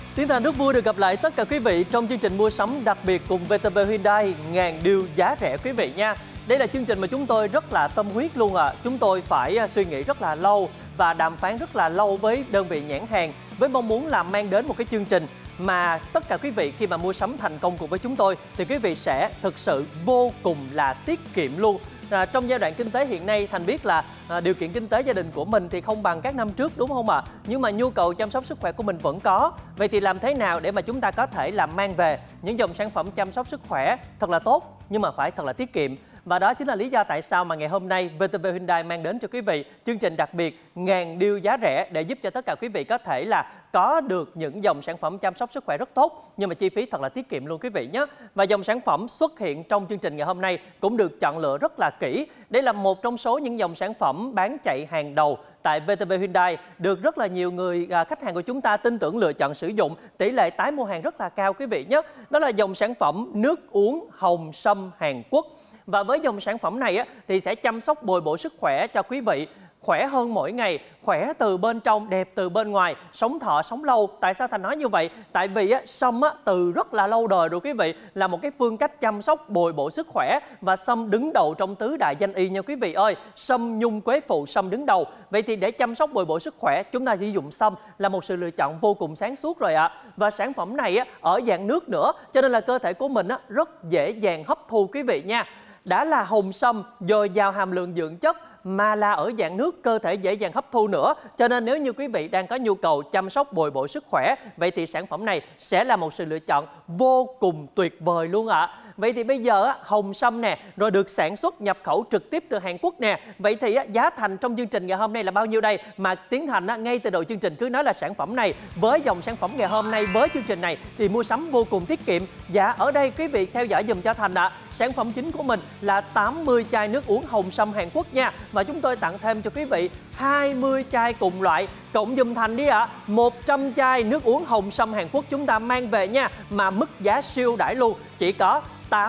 Tiến Thành rất vui được gặp lại tất cả quý vị trong chương trình mua sắm đặc biệt cùng VTV Hyundai ngàn deal giá rẻ quý vị nha. Đây là chương trình mà chúng tôi rất là tâm huyết luôn ạ. Chúng tôi phải suy nghĩ rất là lâu và đàm phán rất là lâu với đơn vị nhãn hàng với mong muốn là mang đến một cái chương trình mà tất cả quý vị khi mà mua sắm thành công cùng với chúng tôi thì quý vị sẽ thực sự vô cùng là tiết kiệm luôn. Trong giai đoạn kinh tế hiện nay, Thành biết là điều kiện kinh tế gia đình của mình thì không bằng các năm trước đúng không ạ? Nhưng mà nhu cầu chăm sóc sức khỏe của mình vẫn có. Vậy thì làm thế nào để mà chúng ta có thể làm mang về những dòng sản phẩm chăm sóc sức khỏe thật là tốt nhưng mà phải thật là tiết kiệm? Và đó chính là lý do tại sao mà ngày hôm nay VTV Hyundai mang đến cho quý vị chương trình đặc biệt ngàn deal giá rẻ để giúp cho tất cả quý vị có thể là có được những dòng sản phẩm chăm sóc sức khỏe rất tốt nhưng mà chi phí thật là tiết kiệm luôn quý vị nhé. Và dòng sản phẩm xuất hiện trong chương trình ngày hôm nay cũng được chọn lựa rất là kỹ. Đây là một trong số những dòng sản phẩm bán chạy hàng đầu tại VTV Hyundai, được rất là nhiều người khách hàng của chúng ta tin tưởng lựa chọn sử dụng, tỷ lệ tái mua hàng rất là cao quý vị nhé. Đó là dòng sản phẩm nước uống hồng sâm Hàn Quốc. Và với dòng sản phẩm này thì sẽ chăm sóc bồi bổ sức khỏe cho quý vị khỏe hơn mỗi ngày, khỏe từ bên trong, đẹp từ bên ngoài, sống thọ, sống lâu. Tại sao Thành nói như vậy? Tại vì sâm từ rất là lâu đời rồi quý vị, là một cái phương cách chăm sóc bồi bổ sức khỏe và sâm đứng đầu trong tứ đại danh y nha quý vị ơi. Sâm nhung quế phụ, sâm đứng đầu. Vậy thì để chăm sóc bồi bổ sức khỏe, chúng ta sử dụng sâm là một sự lựa chọn vô cùng sáng suốt rồi ạ. Và sản phẩm này ở dạng nước nữa, cho nên là cơ thể của mình rất dễ dàng hấp thu quý vị nha. Đã là hồng sâm dồi dào hàm lượng dưỡng chất mà là ở dạng nước, cơ thể dễ dàng hấp thu nữa. Cho nên nếu như quý vị đang có nhu cầu chăm sóc bồi bổ sức khỏe, vậy thì sản phẩm này sẽ là một sự lựa chọn vô cùng tuyệt vời luôn ạ. Vậy thì bây giờ hồng sâm nè, rồi được sản xuất nhập khẩu trực tiếp từ Hàn Quốc nè. Vậy thì giá thành trong chương trình ngày hôm nay là bao nhiêu đây? Mà Tiến Thành ngay từ đầu chương trình cứ nói là sản phẩm này với dòng sản phẩm ngày hôm nay với chương trình này thì mua sắm vô cùng tiết kiệm. Dạ ở đây quý vị theo dõi dùm cho Thành ạ. Sản phẩm chính của mình là 80 chai nước uống hồng sâm Hàn Quốc nha. Và chúng tôi tặng thêm cho quý vị 20 chai cùng loại. Cộng dùm Thành đi ạ. 100 chai nước uống hồng sâm Hàn Quốc chúng ta mang về nha. Mà mức giá siêu đãi luôn. Chỉ có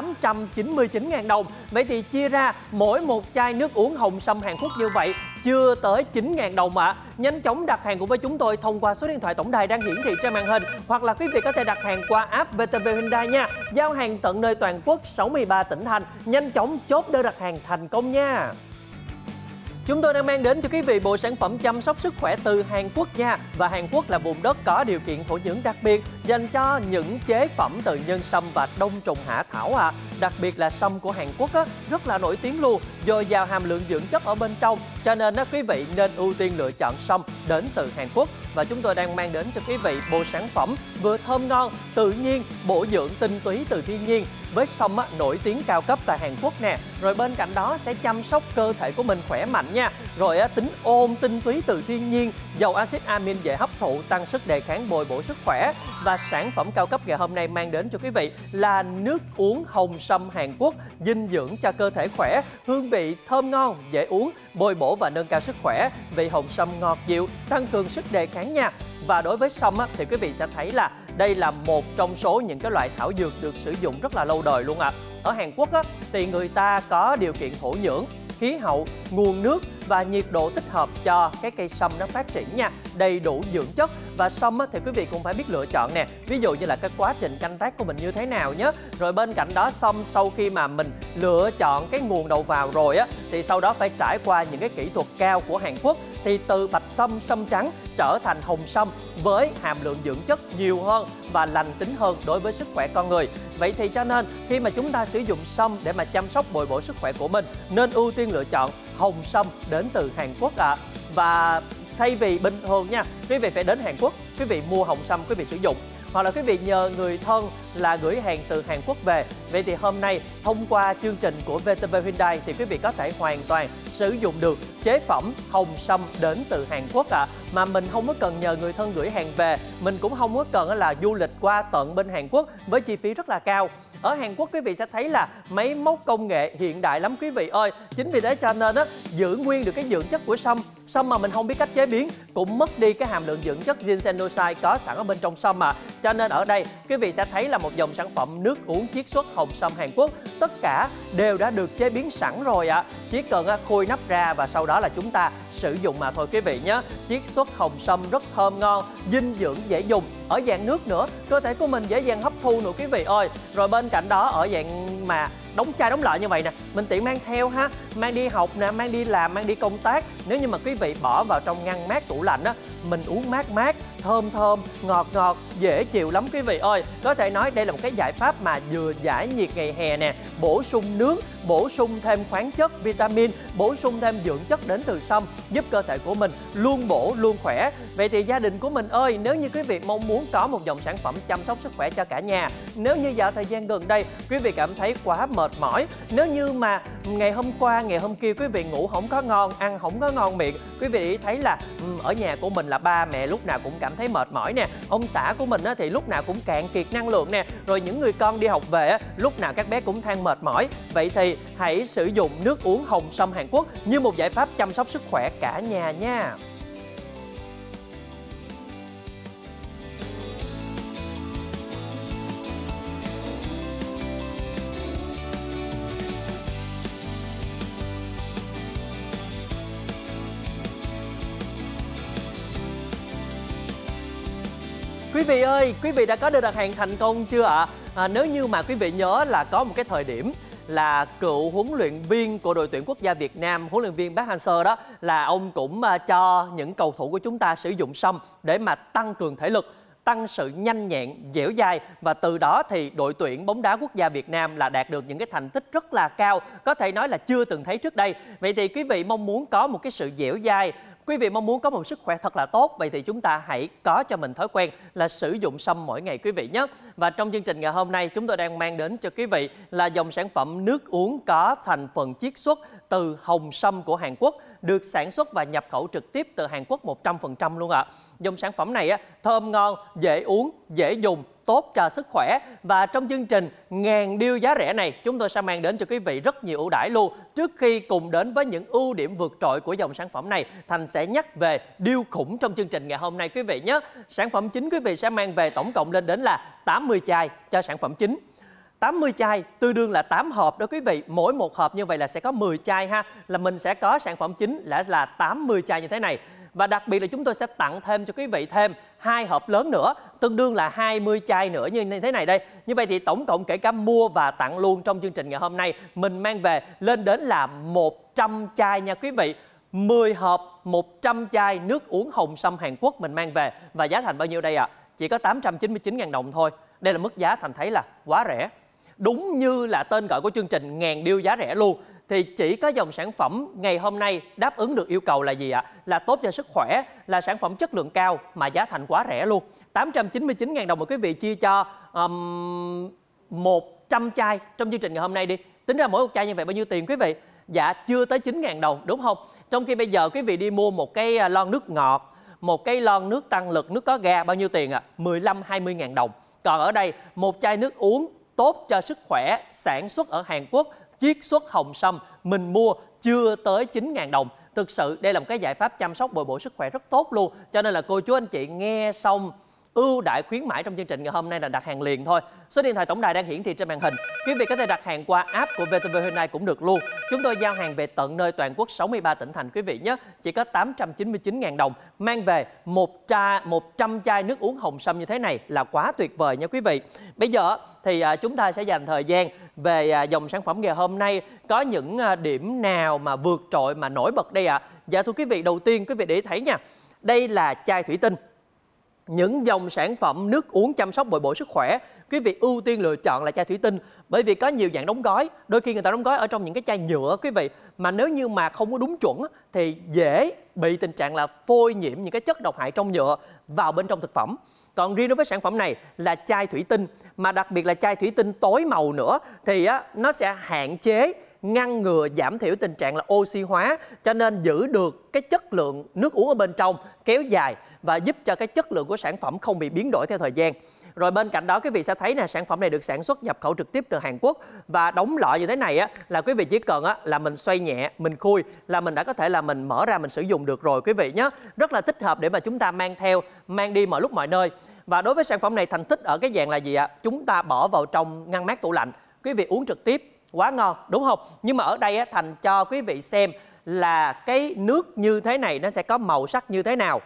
899.000 đồng. Vậy thì chia ra mỗi một chai nước uống hồng sâm Hàn Quốc như vậy chưa tới 9.000 đồng ạ. Nhanh chóng đặt hàng cùng với chúng tôi thông qua số điện thoại tổng đài đang hiển thị trên màn hình, hoặc là quý vị có thể đặt hàng qua app VTV Hyundai nha. Giao hàng tận nơi toàn quốc 63 tỉnh thành. Nhanh chóng chốt đơn đặt hàng thành công nha. Chúng tôi đang mang đến cho quý vị bộ sản phẩm chăm sóc sức khỏe từ Hàn Quốc nha. Và Hàn Quốc là vùng đất có điều kiện thổ nhưỡng đặc biệt dành cho những chế phẩm từ nhân sâm và đông trùng hạ thảo ạ. Đặc biệt là sâm của Hàn Quốc rất là nổi tiếng luôn, dồi dào hàm lượng dưỡng chất ở bên trong. Cho nên quý vị nên ưu tiên lựa chọn sâm đến từ Hàn Quốc. Và chúng tôi đang mang đến cho quý vị bộ sản phẩm vừa thơm ngon, tự nhiên, bổ dưỡng tinh túy từ thiên nhiên với sâm nổi tiếng cao cấp tại Hàn Quốc nè. Rồi bên cạnh đó sẽ chăm sóc cơ thể của mình khỏe mạnh nha. Rồi tính ôn tinh túy từ thiên nhiên, dầu axit amin dễ hấp thụ, tăng sức đề kháng, bồi bổ sức khỏe. Và sản phẩm cao cấp ngày hôm nay mang đến cho quý vị là nước uống hồng sâm Hàn Quốc, dinh dưỡng cho cơ thể khỏe, hương vị thơm ngon, dễ uống, bồi bổ và nâng cao sức khỏe. Vị hồng sâm ngọt dịu, tăng cường sức đề kháng nha. Và đối với sâm thì quý vị sẽ thấy là đây là một trong số những cái loại thảo dược được sử dụng rất là lâu đời luôn ạ. Ở Hàn Quốc thì người ta có điều kiện thổ nhưỡng, khí hậu, nguồn nước và nhiệt độ thích hợp cho cái cây sâm nó phát triển nha. Đầy đủ dưỡng chất. Và sâm thì quý vị cũng phải biết lựa chọn nè. Ví dụ như là cái quá trình canh tác của mình như thế nào nhé. Rồi bên cạnh đó sâm sau khi mà mình lựa chọn cái nguồn đầu vào rồi thì sau đó phải trải qua những cái kỹ thuật cao của Hàn Quốc. Thì từ bạch sâm, sâm trắng trở thành hồng sâm với hàm lượng dưỡng chất nhiều hơn và lành tính hơn đối với sức khỏe con người. Vậy thì cho nên khi mà chúng ta sử dụng sâm để mà chăm sóc bồi bổ sức khỏe của mình, nên ưu tiên lựa chọn hồng sâm đến từ Hàn Quốc ạ. Và thay vì bình thường nha, quý vị phải đến Hàn Quốc, quý vị mua hồng sâm quý vị sử dụng, hoặc là quý vị nhờ người thân là gửi hàng từ Hàn Quốc về. Vậy thì hôm nay thông qua chương trình của VTV Hyundai thì quý vị có thể hoàn toàn sử dụng được chế phẩm hồng sâm đến từ Hàn Quốc ạ. Mà mình không có cần nhờ người thân gửi hàng về, mình cũng không có cần là du lịch qua tận bên Hàn Quốc với chi phí rất là cao. Ở Hàn Quốc quý vị sẽ thấy là máy móc công nghệ hiện đại lắm quý vị ơi. Chính vì thế cho nên giữ nguyên được cái dưỡng chất của sâm. Sâm mà mình không biết cách chế biến cũng mất đi cái hàm lượng dưỡng chất ginsenoside có sẵn ở bên trong sâm mà. Cho nên ở đây quý vị sẽ thấy là một dòng sản phẩm nước uống chiết xuất hồng sâm Hàn Quốc. Tất cả đều đã được chế biến sẵn rồi ạ. Chỉ cần khui nắp ra và sau đó là chúng ta sử dụng mà thôi quý vị nhé. Chiết xuất hồng sâm rất thơm ngon, dinh dưỡng dễ dùng. ở dạng nước nữa, cơ thể của mình dễ dàng hấp thu nữa quý vị ơi. Rồi bên cạnh đó ở dạng mà đóng chai đóng lọ như vậy nè, mình tiện mang theo ha, mang đi học nè, mang đi làm, mang đi công tác. Nếu như mà quý vị bỏ vào trong ngăn mát tủ lạnh á, mình uống mát mát, thơm thơm, ngọt ngọt, dễ chịu lắm quý vị ơi. Có thể nói đây là một cái giải pháp mà vừa giải nhiệt ngày hè nè, bổ sung nước, bổ sung thêm khoáng chất, vitamin, bổ sung thêm dưỡng chất đến từ sâm, giúp cơ thể của mình luôn bổ luôn khỏe. Vậy thì gia đình của mình ơi, nếu như quý vị mong muốn có một dòng sản phẩm chăm sóc sức khỏe cho cả nhà, nếu như dạo thời gian gần đây quý vị cảm thấy quá mệt mỏi, nếu như mà ngày hôm qua, ngày hôm kia quý vị ngủ không có ngon, ăn không có ngon miệng, quý vị thấy là ở nhà của mình là ba mẹ lúc nào cũng cảm thấy mệt mỏi nè, ông xã của mình thì lúc nào cũng cạn kiệt năng lượng nè, rồi những người con đi học về lúc nào các bé cũng than mệt mỏi. Vậy thì hãy sử dụng nước uống hồng sâm Hàn Quốc như một giải pháp chăm sóc sức khỏe cả nhà nha. Quý vị ơi, quý vị đã có đơn đặt hàng thành công chưa ạ? Nếu như mà quý vị nhớ là có một cái thời điểm là cựu huấn luyện viên của đội tuyển quốc gia Việt Nam, huấn luyện viên Park Hang-seo đó, là ông cũng cho những cầu thủ của chúng ta sử dụng sâm để mà tăng cường thể lực, tăng sự nhanh nhẹn, dẻo dai, và từ đó thì đội tuyển bóng đá quốc gia Việt Nam là đạt được những cái thành tích rất là cao, có thể nói là chưa từng thấy trước đây. Vậy thì quý vị mong muốn có một cái sự dẻo dai, quý vị mong muốn có một sức khỏe thật là tốt, vậy thì chúng ta hãy có cho mình thói quen là sử dụng sâm mỗi ngày quý vị nhé. Và trong chương trình ngày hôm nay chúng tôi đang mang đến cho quý vị là dòng sản phẩm nước uống có thành phần chiết xuất từ hồng sâm của Hàn Quốc, được sản xuất và nhập khẩu trực tiếp từ Hàn Quốc 100% luôn ạ. Dòng sản phẩm này thơm ngon, dễ uống, dễ dùng, tốt cho sức khỏe. Và trong chương trình ngàn deal giá rẻ này, chúng tôi sẽ mang đến cho quý vị rất nhiều ưu đãi luôn. Trước khi cùng đến với những ưu điểm vượt trội của dòng sản phẩm này, Thành sẽ nhắc về deal khủng trong chương trình ngày hôm nay quý vị nhé. Sản phẩm chính quý vị sẽ mang về tổng cộng lên đến là 80 chai cho sản phẩm chính. 80 chai tương đương là 8 hộp đó quý vị. Mỗi một hộp như vậy là sẽ có 10 chai ha. Là mình sẽ có sản phẩm chính là 80 chai như thế này. Và đặc biệt là chúng tôi sẽ tặng thêm cho quý vị thêm 2 hộp lớn nữa, tương đương là 20 chai nữa như thế này đây. Như vậy thì tổng cộng kể cả mua và tặng luôn trong chương trình ngày hôm nay, mình mang về lên đến là 100 chai nha quý vị. 10 hộp, 100 chai nước uống hồng sâm Hàn Quốc mình mang về. Và giá thành bao nhiêu đây ạ? Chỉ có 899.000 đồng thôi. Đây là mức giá Thành thấy là quá rẻ. Đúng như là tên gọi của chương trình ngàn deal giá rẻ luôn. Thì chỉ có dòng sản phẩm ngày hôm nay đáp ứng được yêu cầu là gì ạ? Là tốt cho sức khỏe, là sản phẩm chất lượng cao mà giá thành quá rẻ luôn. 899.000 đồng mà quý vị chia cho 100 chai trong chương trình ngày hôm nay đi. Tính ra mỗi một chai như vậy bao nhiêu tiền quý vị? Dạ chưa tới 9.000 đồng đúng không? Trong khi bây giờ quý vị đi mua một cái lon nước ngọt, một cái lon nước tăng lực, nước có ga bao nhiêu tiền ạ? 15-20.000 đồng. Còn ở đây một chai nước uống tốt cho sức khỏe, sản xuất ở Hàn Quốc, chiết xuất hồng sâm, mình mua chưa tới 9.000 đồng. Thực sự đây là một cái giải pháp chăm sóc bồi bổ sức khỏe rất tốt luôn. Cho nên là cô chú anh chị nghe xong ưu đãi khuyến mãi trong chương trình ngày hôm nay là đặt hàng liền thôi. Số điện thoại tổng đài đang hiển thị trên màn hình. Quý vị có thể đặt hàng qua app của VTV Hyundai cũng được luôn. Chúng tôi giao hàng về tận nơi toàn quốc 63 tỉnh thành quý vị nhé. Chỉ có 899.000 đồng. Mang về 100 chai nước uống hồng sâm như thế này là quá tuyệt vời nha quý vị. Bây giờ thì chúng ta sẽ dành thời gian về dòng sản phẩm ngày hôm nay. Có những điểm nào mà vượt trội mà nổi bật đây ạ? Dạ thưa quý vị, đầu tiên quý vị để thấy nha. Đây là chai thủy tinh. Những dòng sản phẩm nước uống chăm sóc bồi bổ sức khỏe, quý vị ưu tiên lựa chọn là chai thủy tinh. Bởi vì có nhiều dạng đóng gói, đôi khi người ta đóng gói ở trong những cái chai nhựa quý vị. Mà nếu như mà không có đúng chuẩn thì dễ bị tình trạng là phôi nhiễm những cái chất độc hại trong nhựa vào bên trong thực phẩm. Còn riêng đối với sản phẩm này là chai thủy tinh, mà đặc biệt là chai thủy tinh tối màu nữa, thì nó sẽ hạn chế, ngăn ngừa, giảm thiểu tình trạng là oxy hóa, cho nên giữ được cái chất lượng nước uống ở bên trong kéo dài và giúp cho cái chất lượng của sản phẩm không bị biến đổi theo thời gian. Rồi bên cạnh đó quý vị sẽ thấy nè, sản phẩm này được sản xuất nhập khẩu trực tiếp từ Hàn Quốc và đóng lọ như thế này là quý vị chỉ cần là mình xoay nhẹ, mình khui là mình đã có thể là mình mở ra mình sử dụng được rồi quý vị nhé. Rất là thích hợp để mà chúng ta mang theo, mang đi mọi lúc mọi nơi. Và đối với sản phẩm này Thành thích ở cái dạng là gì ạ? Chúng ta bỏ vào trong ngăn mát tủ lạnh, quý vị uống trực tiếp quá ngon đúng không? Nhưng mà ở đây Thành cho quý vị xem là cái nước như thế này nó sẽ có màu sắc như thế nào.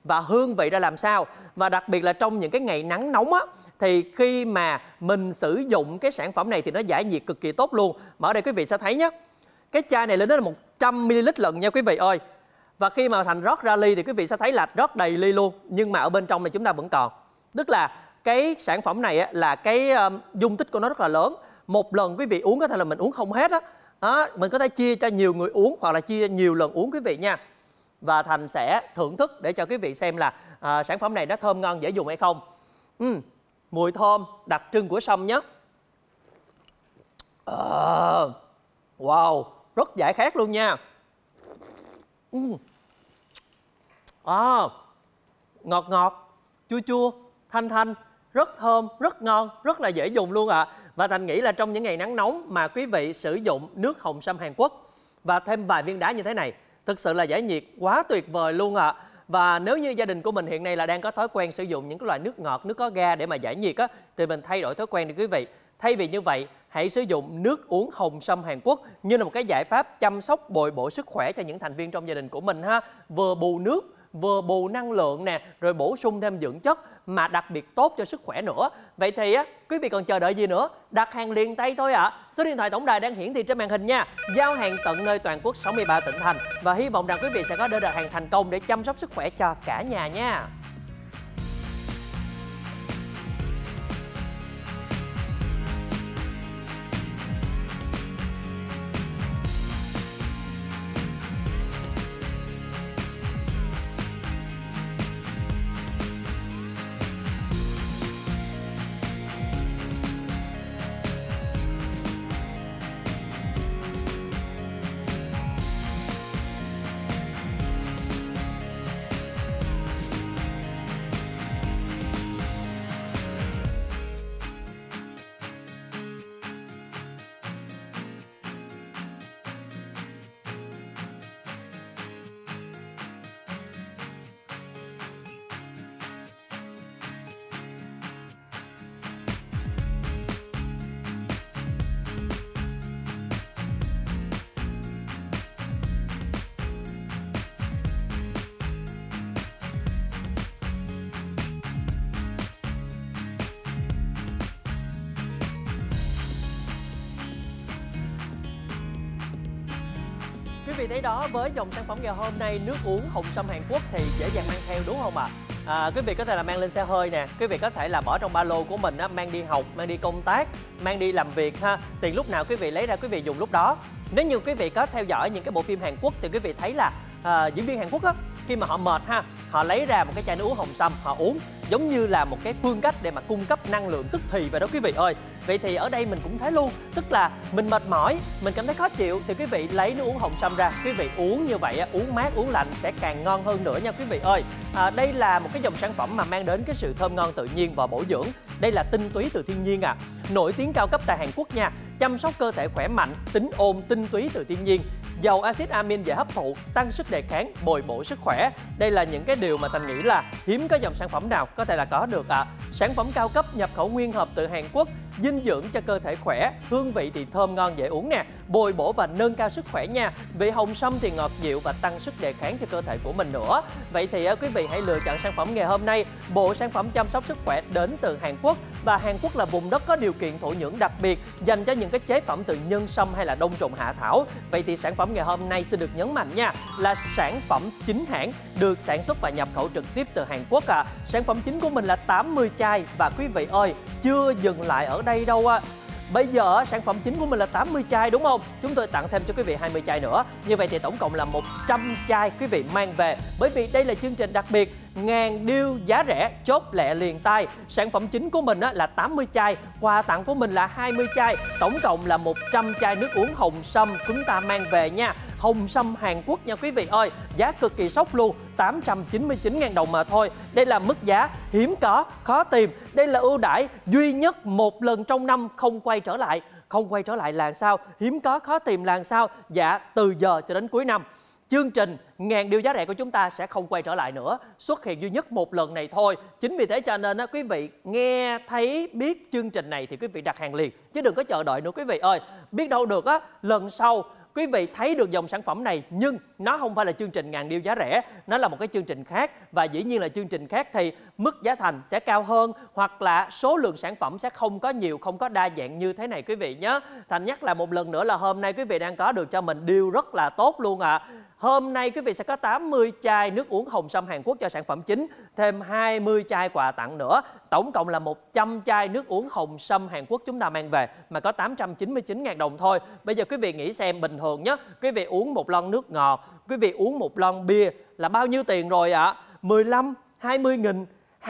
và hương vị ra làm sao. Và đặc biệt là trong những cái ngày nắng nóng á, thì khi mà mình sử dụng cái sản phẩm này thì nó giải nhiệt cực kỳ tốt luôn. Mà ở đây quý vị sẽ thấy nhé, cái chai này lên đến là 100ml lận nha quý vị ơi. Và khi mà Thành rót ra ly thì quý vị sẽ thấy là rót đầy ly luôn. Nhưng mà ở bên trong này chúng ta vẫn còn. Tức là cái sản phẩm này á, là cái dung tích của nó rất là lớn. Một lần quý vị uống có thể là mình uống không hết á. Đó, mình có thể chia cho nhiều người uống hoặc là chia nhiều lần uống quý vị nha. Và Thành sẽ thưởng thức để cho quý vị xem là sản phẩm này nó thơm ngon dễ dùng hay không. Mùi thơm đặc trưng của sâm nhé. Wow, rất giải khát luôn nha. Ngọt ngọt, chua chua, thanh thanh, rất thơm, rất ngon, rất là dễ dùng luôn ạ. Và Thành nghĩ là trong những ngày nắng nóng mà quý vị sử dụng nước hồng sâm Hàn Quốc và thêm vài viên đá như thế này, thực sự là giải nhiệt quá tuyệt vời luôn ạ. Và nếu như gia đình của mình hiện nay là đang có thói quen sử dụng những cái loại nước ngọt, nước có ga để mà giải nhiệt á, thì mình thay đổi thói quen đi quý vị. Thay vì như vậy, hãy sử dụng nước uống hồng sâm Hàn Quốc như là một cái giải pháp chăm sóc bồi bổ sức khỏe cho những thành viên trong gia đình của mình ha. Vừa bù nước, vừa bù năng lượng nè, rồi bổ sung thêm dưỡng chất mà đặc biệt tốt cho sức khỏe nữa. Vậy thì á, quý vị còn chờ đợi gì nữa? Đặt hàng liền tay thôi ạ. Số điện thoại tổng đài đang hiển thị trên màn hình nha. Giao hàng tận nơi toàn quốc 63 tỉnh thành. Và hy vọng rằng quý vị sẽ có đơn đặt hàng thành công để chăm sóc sức khỏe cho cả nhà nha. Quý vị thấy đó, với dòng sản phẩm ngày hôm nay, nước uống hồng sâm Hàn Quốc thì dễ dàng mang theo đúng không ạ? Quý vị có thể là mang lên xe hơi nè, quý vị có thể là bỏ trong ba lô của mình á, mang đi học, mang đi công tác, mang đi làm việc ha. Thì lúc nào quý vị lấy ra quý vị dùng lúc đó. Nếu như quý vị có theo dõi những cái bộ phim Hàn Quốc thì quý vị thấy là diễn viên Hàn Quốc á, khi mà họ mệt ha, họ lấy ra một cái chai nước uống hồng sâm họ uống, giống như là một cái phương cách để mà cung cấp năng lượng tức thì vậy đó quý vị ơi. Vậy thì ở đây mình cũng thấy luôn, tức là mình mệt mỏi, mình cảm thấy khó chịu thì quý vị lấy nước uống hồng sâm ra, quý vị uống như vậy uống mát uống lạnh sẽ càng ngon hơn nữa nha quý vị ơi. Đây là một cái dòng sản phẩm mà mang đến cái sự thơm ngon tự nhiên và bổ dưỡng. Đây là tinh túy từ thiên nhiên nổi tiếng cao cấp tại Hàn Quốc nha. Chăm sóc cơ thể khỏe mạnh, tính ôn, tinh túy từ thiên nhiên, giàu axit amin dễ hấp thụ, tăng sức đề kháng, bồi bổ sức khỏe. Đây là những cái điều mà Thành nghĩ là hiếm có dòng sản phẩm nào có thể là có được Sản phẩm cao cấp nhập khẩu nguyên hộp từ Hàn Quốc, dinh dưỡng cho cơ thể khỏe, hương vị thì thơm ngon dễ uống nè, bồi bổ và nâng cao sức khỏe nha. Vị hồng sâm thì ngọt dịu và tăng sức đề kháng cho cơ thể của mình nữa. Vậy thì quý vị hãy lựa chọn sản phẩm ngày hôm nay, bộ sản phẩm chăm sóc sức khỏe đến từ Hàn Quốc. Và Hàn Quốc là vùng đất có điều kiện thổ nhưỡng đặc biệt dành cho những cái chế phẩm từ nhân sâm hay là đông trùng hạ thảo. Vậy thì sản phẩm ngày hôm nay xin được nhấn mạnh nha, là sản phẩm chính hãng, được sản xuất và nhập khẩu trực tiếp từ Hàn Quốc Sản phẩm chính của mình là 80 chai và quý vị ơi, chưa dừng lại ở đây đâu Bây giờ sản phẩm chính của mình là 80 chai đúng không? Chúng tôi tặng thêm cho quý vị 20 chai nữa. Như vậy thì tổng cộng là 100 chai quý vị mang về. Bởi vì đây là chương trình đặc biệt, ngàn deal giá rẻ, chốt lẹ liền tay. Sản phẩm chính của mình là 80 chai, quà tặng của mình là 20 chai. Tổng cộng là 100 chai nước uống hồng sâm chúng ta mang về nha. Hồng sâm Hàn Quốc nha quý vị ơi. Giá cực kỳ sốc luôn, 899.000 đồng mà thôi. Đây là mức giá hiếm có, khó tìm. Đây là ưu đãi duy nhất một lần trong năm, không quay trở lại. Không quay trở lại là sao? Hiếm có, khó tìm là sao? Dạ, từ giờ cho đến cuối năm, chương trình ngàn điều giá rẻ của chúng ta sẽ không quay trở lại nữa, xuất hiện duy nhất một lần này thôi. Chính vì thế cho nên quý vị nghe thấy biết chương trình này thì quý vị đặt hàng liền, chứ đừng có chờ đợi nữa quý vị ơi. Biết đâu được lần sau Quý vị thấy được dòng sản phẩm này nhưng nó không phải là chương trình ngàn điêu giá rẻ, nó là một cái chương trình khác, và dĩ nhiên là chương trình khác thì mức giá thành sẽ cao hơn, hoặc là số lượng sản phẩm sẽ không có nhiều, không có đa dạng như thế này quý vị nhé. Thành nhắc lại một lần nữa là hôm nay quý vị đang có được cho mình deal rất là tốt luôn ạ. Hôm nay quý vị sẽ có 80 chai nước uống Hồng Sâm Hàn Quốc cho sản phẩm chính, thêm 20 chai quà tặng nữa. Tổng cộng là 100 chai nước uống Hồng Sâm Hàn Quốc chúng ta mang về mà có 899.000 đồng thôi. Bây giờ quý vị nghĩ xem, bình thường nhé, quý vị uống một lon nước ngọt, quý vị uống một lon bia là bao nhiêu tiền rồi ạ? 15, 20 nghìn,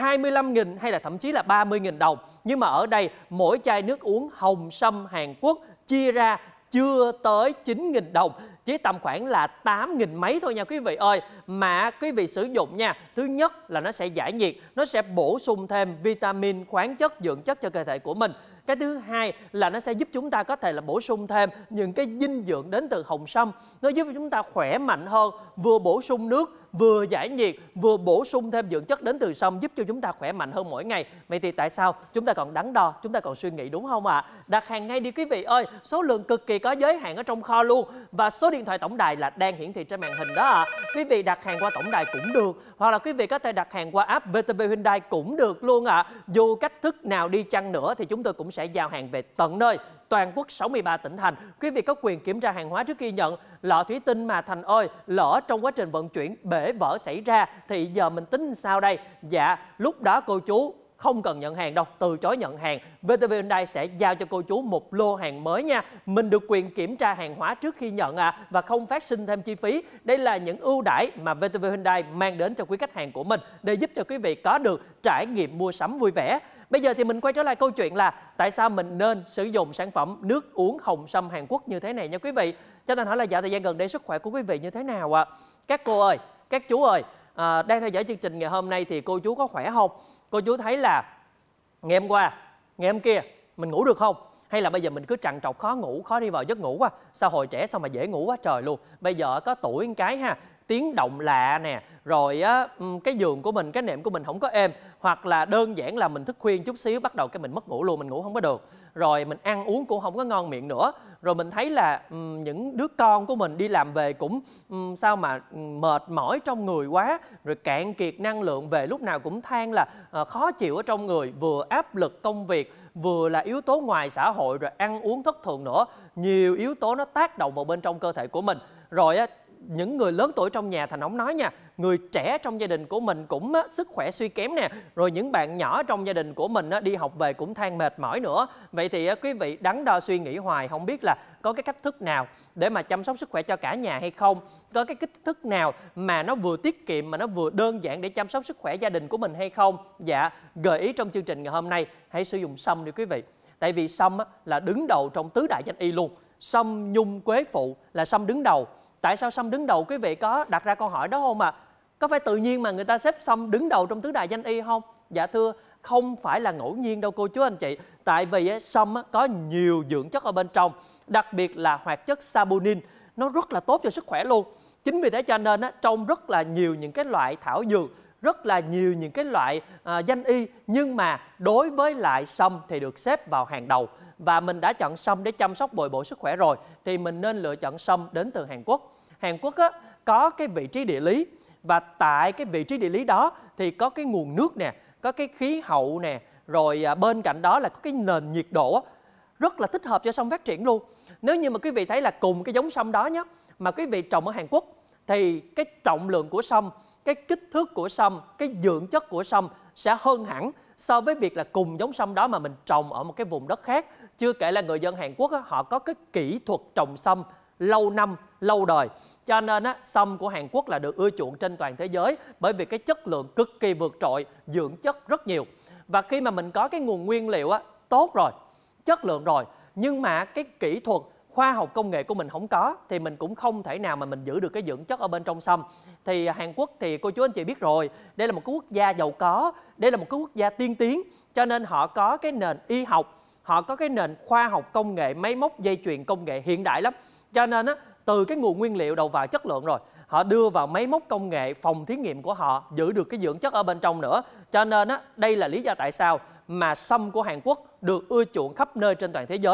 25 nghìn hay là thậm chí là 30.000 đồng. Nhưng mà ở đây mỗi chai nước uống Hồng Sâm Hàn Quốc chia ra chưa tới 9.000 đồng, chỉ tầm khoảng là 8.000 mấy thôi nha quý vị ơi. Mà quý vị sử dụng nha, thứ nhất là nó sẽ giải nhiệt, nó sẽ bổ sung thêm vitamin, khoáng chất, dưỡng chất cho cơ thể của mình. Cái thứ hai là nó sẽ giúp chúng ta có thể là bổ sung thêm những cái dinh dưỡng đến từ hồng sâm. Nó giúp chúng ta khỏe mạnh hơn, vừa bổ sung nước, vừa giải nhiệt, vừa bổ sung thêm dưỡng chất đến từ sâm, giúp cho chúng ta khỏe mạnh hơn mỗi ngày. Vậy thì tại sao chúng ta còn đắn đo, chúng ta còn suy nghĩ, đúng không ạ? Đặt hàng ngay đi quý vị ơi, số lượng cực kỳ có giới hạn ở trong kho luôn. Và số điện thoại tổng đài là đang hiển thị trên màn hình đó ạ. Quý vị đặt hàng qua tổng đài cũng được, hoặc là quý vị có thể đặt hàng qua app VTV Hyundai cũng được luôn ạ. Dù cách thức nào đi chăng nữa thì chúng tôi cũng sẽ giao hàng về tận nơi, toàn quốc 63 tỉnh thành. Quý vị có quyền kiểm tra hàng hóa trước khi nhận. Lọ thủy tinh mà Thành ơi, lỡ trong quá trình vận chuyển bể vỡ xảy ra thì giờ mình tính sao đây? Dạ, lúc đó cô chú không cần nhận hàng đâu, từ chối nhận hàng. VTV Hyundai sẽ giao cho cô chú một lô hàng mới nha. Mình được quyền kiểm tra hàng hóa trước khi nhận và không phát sinh thêm chi phí. Đây là những ưu đãi mà VTV Hyundai mang đến cho quý khách hàng của mình để giúp cho quý vị có được trải nghiệm mua sắm vui vẻ. Bây giờ thì mình quay trở lại câu chuyện là tại sao mình nên sử dụng sản phẩm nước uống Hồng Sâm Hàn Quốc như thế này nha quý vị. Cho nên hỏi là dạo thời gian gần đây sức khỏe của quý vị như thế nào ạ? Các cô ơi, các chú ơi, đang theo dõi chương trình ngày hôm nay thì cô chú có khỏe không? Cô chú thấy là ngày hôm qua, ngày hôm kia mình ngủ được không? Hay là bây giờ mình cứ trằn trọc khó ngủ, khó đi vào giấc ngủ quá? Sao hồi trẻ sao mà dễ ngủ quá trời luôn? Bây giờ có tuổi một cái ha, tiếng động lạ nè, rồi á, cái giường của mình, cái nệm của mình không có êm, hoặc là đơn giản là mình thức khuya chút xíu bắt đầu cái mình mất ngủ luôn, mình ngủ không có được, rồi mình ăn uống cũng không có ngon miệng nữa, rồi mình thấy là những đứa con của mình đi làm về cũng sao mà mệt mỏi trong người quá, rồi cạn kiệt năng lượng, về lúc nào cũng than là khó chịu ở trong người, vừa áp lực công việc, vừa là yếu tố ngoài xã hội, rồi ăn uống thất thường nữa, nhiều yếu tố nó tác động vào bên trong cơ thể của mình. Rồi á, những người lớn tuổi trong nhà, Thành không nói nha, người trẻ trong gia đình của mình cũng sức khỏe suy kém nè, rồi những bạn nhỏ trong gia đình của mình đi học về cũng than mệt mỏi nữa. Vậy thì quý vị đắn đo suy nghĩ hoài, không biết là có cái cách thức nào để mà chăm sóc sức khỏe cho cả nhà hay không? Có cái cách thức nào mà nó vừa tiết kiệm mà nó vừa đơn giản để chăm sóc sức khỏe gia đình của mình hay không? Dạ, gợi ý trong chương trình ngày hôm nay, hãy sử dụng sâm đi quý vị. Tại vì sâm là đứng đầu trong tứ đại danh y luôn. Sâm nhung quế phụ là sâm đứng đầu. Tại sao sâm đứng đầu, quý vị có đặt ra câu hỏi đó không ạ? Có phải tự nhiên mà người ta xếp sâm đứng đầu trong tứ đại danh y không? Dạ thưa, không phải là ngẫu nhiên đâu cô chú anh chị. Tại vì sâm có nhiều dưỡng chất ở bên trong, đặc biệt là hoạt chất saponin, nó rất là tốt cho sức khỏe luôn. Chính vì thế cho nên trong rất là nhiều những cái loại thảo dược, rất là nhiều những cái loại danh y, nhưng mà đối với lại sâm thì được xếp vào hàng đầu. Và mình đã chọn sâm để chăm sóc bồi bổ sức khỏe rồi thì mình nên lựa chọn sâm đến từ Hàn Quốc. Hàn Quốc có cái vị trí địa lý, và tại cái vị trí địa lý đó thì có cái nguồn nước nè, có cái khí hậu nè, rồi bên cạnh đó là có cái nền nhiệt độ rất là thích hợp cho sâm phát triển luôn. Nếu như mà quý vị thấy là cùng cái giống sâm đó nhé, mà quý vị trồng ở Hàn Quốc thì cái trọng lượng của sâm, cái kích thước của sâm, cái dưỡng chất của sâm sẽ hơn hẳn so với việc là cùng giống sâm đó mà mình trồng ở một cái vùng đất khác. Chưa kể là người dân Hàn Quốc họ có cái kỹ thuật trồng sâm lâu năm, lâu đời. Cho nên sâm của Hàn Quốc là được ưa chuộng trên toàn thế giới bởi vì cái chất lượng cực kỳ vượt trội, dưỡng chất rất nhiều. Và khi mà mình có cái nguồn nguyên liệu tốt rồi, chất lượng rồi, nhưng mà cái kỹ thuật, khoa học công nghệ của mình không có thì mình cũng không thể nào mà mình giữ được cái dưỡng chất ở bên trong sâm. Thì Hàn Quốc thì cô chú anh chị biết rồi, đây là một cái quốc gia giàu có, đây là một cái quốc gia tiên tiến, cho nên họ có cái nền y học, họ có cái nền khoa học công nghệ, máy móc dây chuyền công nghệ hiện đại lắm. Cho nên từ cái nguồn nguyên liệu đầu vào chất lượng rồi, họ đưa vào máy móc công nghệ, phòng thí nghiệm của họ giữ được cái dưỡng chất ở bên trong nữa. Cho nên đây là lý do tại sao mà sâm của Hàn Quốc được ưa chuộng khắp nơi trên toàn thế giới.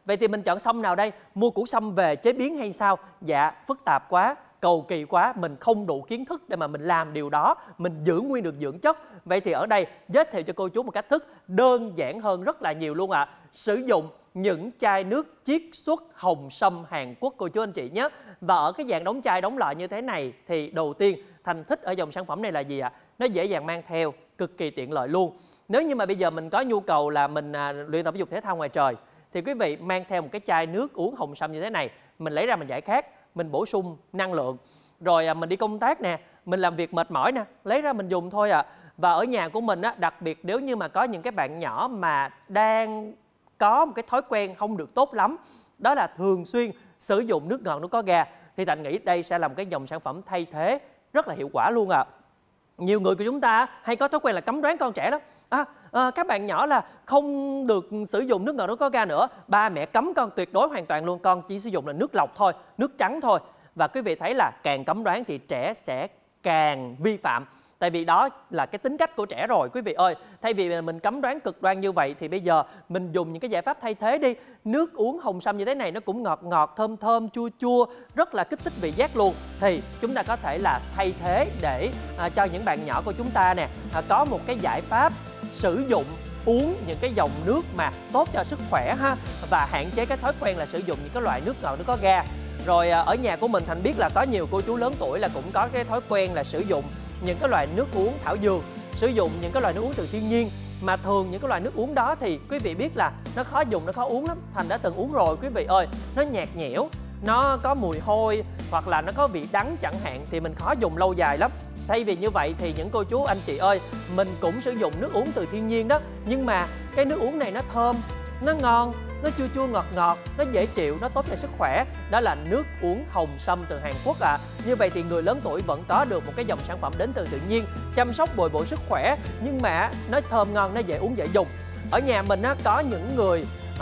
Vậy thì mình chọn sâm nào đây? Mua củ sâm về chế biến hay sao? Dạ, phức tạp quá, cầu kỳ quá, mình không đủ kiến thức để mà mình làm điều đó, mình giữ nguyên được dưỡng chất. Vậy thì ở đây giới thiệu cho cô chú một cách thức đơn giản hơn rất là nhiều luôn ạ. Sử dụng những chai nước chiết xuất hồng sâm Hàn Quốc cô chú anh chị nhé. Và ở cái dạng đóng chai đóng lọ như thế này thì đầu tiên Thành thích ở dòng sản phẩm này là gì ạ? Nó dễ dàng mang theo, cực kỳ tiện lợi luôn. Nếu như mà bây giờ mình có nhu cầu là mình luyện tập thể dục thể thao ngoài trời thì quý vị mang theo một cái chai nước uống hồng sâm như thế này, mình lấy ra mình giải khát, mình bổ sung năng lượng. Rồi mình đi công tác nè, mình làm việc mệt mỏi nè, lấy ra mình dùng thôi ạ. Và ở nhà của mình đặc biệt nếu như mà có những cái bạn nhỏ mà đang có một cái thói quen không được tốt lắm, đó là thường xuyên sử dụng nước ngọt nước có ga, thì Thành nghĩ đây sẽ là một cái dòng sản phẩm thay thế rất là hiệu quả luôn ạ. Nhiều người của chúng ta hay có thói quen là cấm đoán con trẻ lắm. Các bạn nhỏ là không được sử dụng nước ngọt nước có ga nữa, ba mẹ cấm con tuyệt đối hoàn toàn luôn, con chỉ sử dụng là nước lọc thôi, nước trắng thôi. Và quý vị thấy là càng cấm đoán thì trẻ sẽ càng vi phạm. Tại vì đó là cái tính cách của trẻ rồi quý vị ơi. Thay vì mình cấm đoán cực đoan như vậy thì bây giờ mình dùng những cái giải pháp thay thế đi. Nước uống hồng sâm như thế này nó cũng ngọt ngọt, thơm thơm, chua chua, rất là kích thích vị giác luôn. Thì chúng ta có thể là thay thế để cho những bạn nhỏ của chúng ta nè có một cái giải pháp sử dụng uống những cái dòng nước mà tốt cho sức khỏe ha. Và hạn chế cái thói quen là sử dụng những cái loại nước ngọt nước có ga. Rồi ở nhà của mình Thành biết là có nhiều cô chú lớn tuổi là cũng có cái thói quen là sử dụng những cái loại nước uống thảo dược, sử dụng những cái loại nước uống từ thiên nhiên. Mà thường những cái loại nước uống đó thì quý vị biết là nó khó dùng, nó khó uống lắm. Thành đã từng uống rồi quý vị ơi. Nó nhạt nhẽo, nó có mùi hôi hoặc là nó có vị đắng chẳng hạn, thì mình khó dùng lâu dài lắm. Thay vì như vậy thì những cô chú anh chị ơi, mình cũng sử dụng nước uống từ thiên nhiên đó. Nhưng mà cái nước uống này nó thơm, nó ngon, nó chua chua ngọt ngọt, nó dễ chịu, nó tốt cho sức khỏe. Đó là nước uống hồng sâm từ Hàn Quốc ạ. Như vậy thì người lớn tuổi vẫn có được một cái dòng sản phẩm đến từ tự nhiên, chăm sóc bồi bổ sức khỏe, nhưng mà nó thơm ngon, nó dễ uống dễ dùng. Ở nhà mình có những người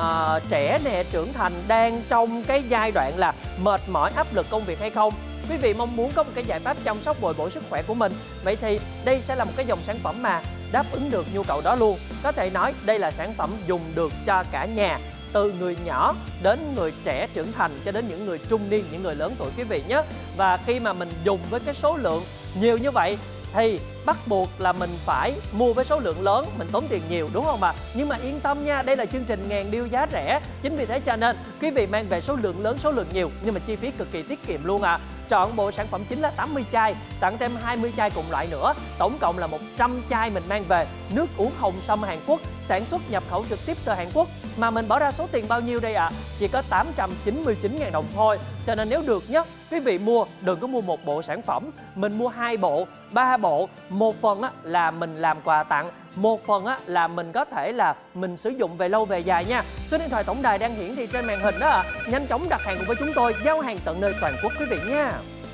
trẻ nè, trưởng thành đang trong cái giai đoạn là mệt mỏi, áp lực công việc hay không. Quý vị mong muốn có một cái giải pháp chăm sóc bồi bổ sức khỏe của mình, vậy thì đây sẽ là một cái dòng sản phẩm mà đáp ứng được nhu cầu đó luôn. Có thể nói đây là sản phẩm dùng được cho cả nhà, từ người nhỏ đến người trẻ trưởng thành cho đến những người trung niên, những người lớn tuổi quý vị nhé. Và khi mà mình dùng với cái số lượng nhiều như vậy thì bắt buộc là mình phải mua với số lượng lớn, mình tốn tiền nhiều đúng không ạ? Nhưng mà yên tâm nha, đây là chương trình ngàn điêu giá rẻ. Chính vì thế cho nên quý vị mang về số lượng lớn, số lượng nhiều nhưng mà chi phí cực kỳ tiết kiệm luôn ạ. Chọn bộ sản phẩm chính là 80 chai, tặng thêm 20 chai cùng loại nữa. Tổng cộng là 100 chai mình mang về nước uống hồng sâm Hàn Quốc, sản xuất nhập khẩu trực tiếp từ Hàn Quốc. Mà mình bỏ ra số tiền bao nhiêu đây ạ? Chỉ có 899.000 đồng thôi. Cho nên nếu được nhé, quý vị mua đừng có mua một bộ sản phẩm, mình mua 2 bộ, 3 bộ. Một phần là mình làm quà tặng, một phần là mình có thể là mình sử dụng về lâu về dài nha. Số điện thoại tổng đài đang hiển thị trên màn hình đó ạ. Nhanh chóng đặt hàng cùng với chúng tôi, giao hàng tận nơi toàn quốc quý vị nha.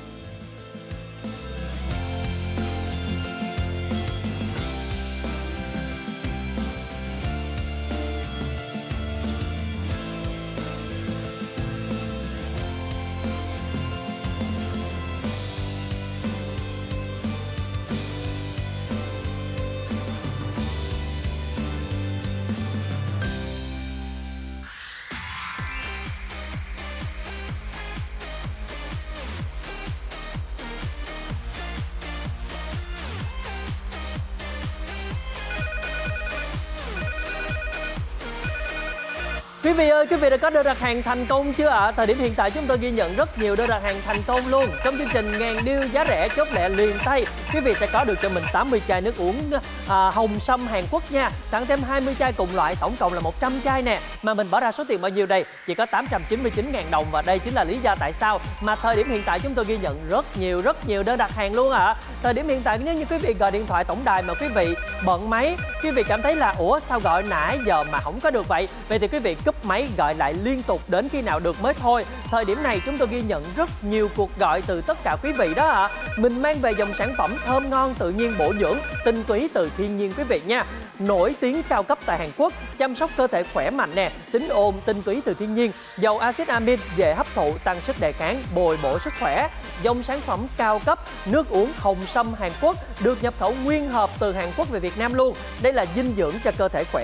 Quý vị ơi, quý vị đã có đơn đặt hàng thành công chưa ạ? Thời điểm hiện tại chúng tôi ghi nhận rất nhiều đơn đặt hàng thành công luôn. Trong chương trình ngàn điêu giá rẻ chốt lẹ liền tay, quý vị sẽ có được cho mình 80 chai nước uống hồng sâm Hàn Quốc nha. Tặng thêm 20 chai cùng loại, tổng cộng là 100 chai nè. Mà mình bỏ ra số tiền bao nhiêu đây? Chỉ có 899.000 đồng. Và đây chính là lý do tại sao mà thời điểm hiện tại chúng tôi ghi nhận rất nhiều đơn đặt hàng luôn ạ. Thời điểm hiện tại nếu như quý vị gọi điện thoại tổng đài mà quý vị bận máy, quý vị cảm thấy là ủa sao gọi nãy giờ mà không có được vậy thì quý vị cúp máy gọi lại liên tục đến khi nào được mới thôi. Thời điểm này chúng tôi ghi nhận rất nhiều cuộc gọi từ tất cả quý vị đó ạ. Mình mang về dòng sản phẩm thơm ngon, tự nhiên bổ dưỡng, tinh túy từ thiên nhiên quý vị nha. Nổi tiếng cao cấp tại Hàn Quốc, chăm sóc cơ thể khỏe mạnh nè, tính ôn, tinh túy từ thiên nhiên, giàu axit amin, dễ hấp thụ, tăng sức đề kháng, bồi bổ sức khỏe. Dòng sản phẩm cao cấp nước uống hồng sâm Hàn Quốc được nhập khẩu nguyên hộp từ Hàn Quốc về Việt Nam luôn. Đây là dinh dưỡng cho cơ thể khỏe nha.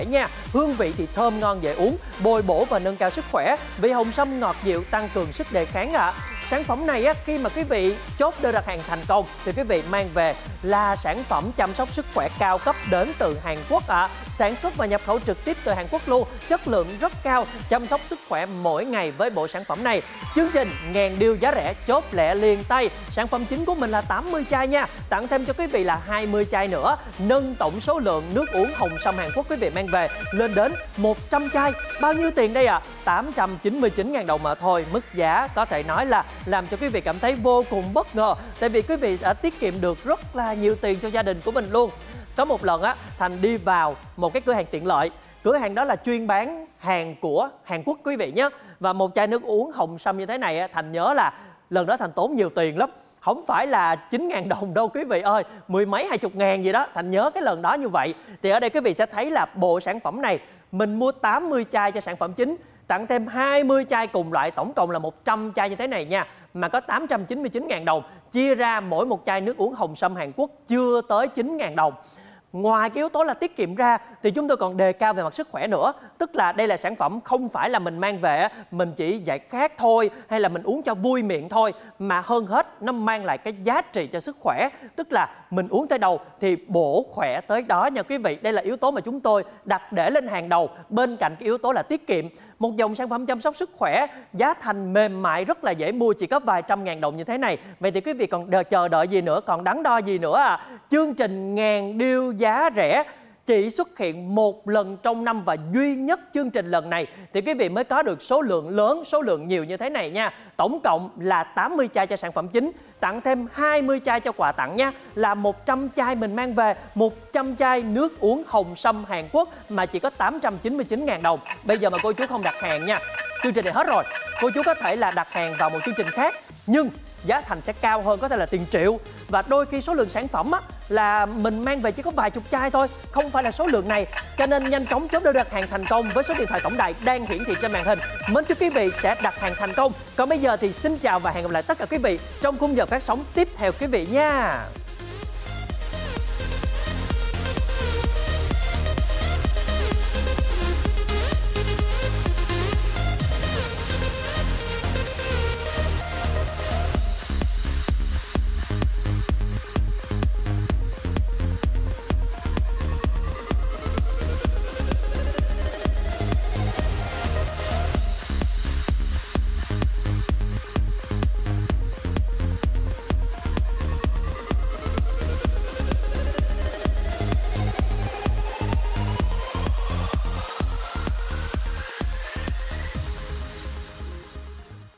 hương vị thì thơm ngon dễ uống, bồi bổ và nâng cao sức khỏe. Vị hồng sâm ngọt dịu tăng cường sức đề kháng ạ. Sản phẩm này khi mà quý vị chốt đơn đặt hàng thành công thì quý vị mang về là sản phẩm chăm sóc sức khỏe cao cấp đến từ Hàn Quốc ạ. Sản xuất và nhập khẩu trực tiếp từ Hàn Quốc luôn, chất lượng rất cao, chăm sóc sức khỏe mỗi ngày với bộ sản phẩm này. Chương trình ngàn điều giá rẻ chốt lẹ liền tay. Sản phẩm chính của mình là 80 chai nha, tặng thêm cho quý vị là 20 chai nữa, nâng tổng số lượng nước uống hồng sâm Hàn Quốc quý vị mang về lên đến 100 chai. Bao nhiêu tiền đây ạ? 899.000 đồng mà thôi. Mức giá có thể nói là làm cho quý vị cảm thấy vô cùng bất ngờ, tại vì quý vị đã tiết kiệm được rất là nhiều tiền cho gia đình của mình luôn. Có một lần Thành đi vào một cái cửa hàng tiện lợi. Cửa hàng đó là chuyên bán hàng của Hàn Quốc quý vị nhé. Và một chai nước uống hồng sâm như thế này Thành nhớ là lần đó Thành tốn nhiều tiền lắm. Không phải là 9.000 đồng đâu quý vị ơi, 10 mấy 20 ngàn gì đó. Thành nhớ cái lần đó như vậy. Thì ở đây quý vị sẽ thấy là bộ sản phẩm này mình mua 80 chai cho sản phẩm chính, tặng thêm 20 chai cùng loại, tổng cộng là 100 chai như thế này nha. Mà có 899.000 đồng, chia ra mỗi một chai nước uống hồng sâm Hàn Quốc chưa tới 9.000 đồng. Ngoài cái yếu tố là tiết kiệm ra thì chúng tôi còn đề cao về mặt sức khỏe nữa. Tức là đây là sản phẩm không phải là mình mang về mình chỉ giải khát thôi, hay là mình uống cho vui miệng thôi, mà hơn hết nó mang lại cái giá trị cho sức khỏe. Tức là mình uống tới đâu thì bổ khỏe tới đó nha quý vị. Đây là yếu tố mà chúng tôi đặt để lên hàng đầu, bên cạnh cái yếu tố là tiết kiệm. Một dòng sản phẩm chăm sóc sức khỏe, giá thành mềm mại, rất là dễ mua, chỉ có vài trăm ngàn đồng như thế này. Vậy thì quý vị còn chờ đợi gì nữa, còn đắn đo gì nữa à? Chương trình ngàn deal giá rẻ chỉ xuất hiện một lần trong năm và duy nhất chương trình lần này thì quý vị mới có được số lượng lớn, số lượng nhiều như thế này nha. Tổng cộng là 80 chai cho sản phẩm chính, tặng thêm 20 chai cho quà tặng nha, là 100 chai mình mang về, 100 chai nước uống hồng sâm Hàn Quốc mà chỉ có 899.000 đồng. Bây giờ mà cô chú không đặt hàng nha, chương trình này hết rồi, cô chú có thể là đặt hàng vào một chương trình khác, nhưng giá thành sẽ cao hơn, có thể là tiền triệu. Và đôi khi số lượng sản phẩm là mình mang về chỉ có vài chục chai thôi, không phải là số lượng này. Cho nên nhanh chóng chốt đơn đặt hàng thành công với số điện thoại tổng đài đang hiển thị trên màn hình. Mến chúc quý vị sẽ đặt hàng thành công. Còn bây giờ thì xin chào và hẹn gặp lại tất cả quý vị trong khung giờ phát sóng tiếp theo quý vị nha.